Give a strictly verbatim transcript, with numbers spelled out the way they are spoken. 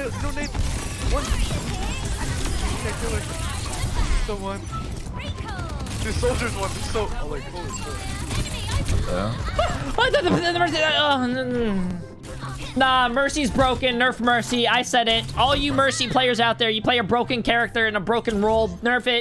no name. One. Can't kill her. Someone. The soldiers one. The so. Oh wait, holy shit. Yeah. What the, the, the Mercy? Oh, nah, Mercy's broken. Nerf Mercy. I said it. All you Mercy players out there, you play a broken character in a broken role. Nerf it.